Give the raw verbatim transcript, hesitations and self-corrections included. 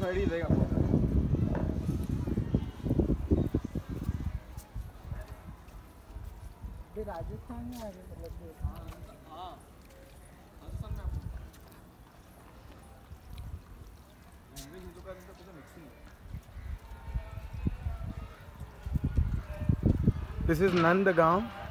Side ही रहेगा। राजस्थान में आ गए मतलब। हाँ हाँ राजस्थान में आपको हिंदू का तो कुछ मिक्सिंग है। This is Nandgoan.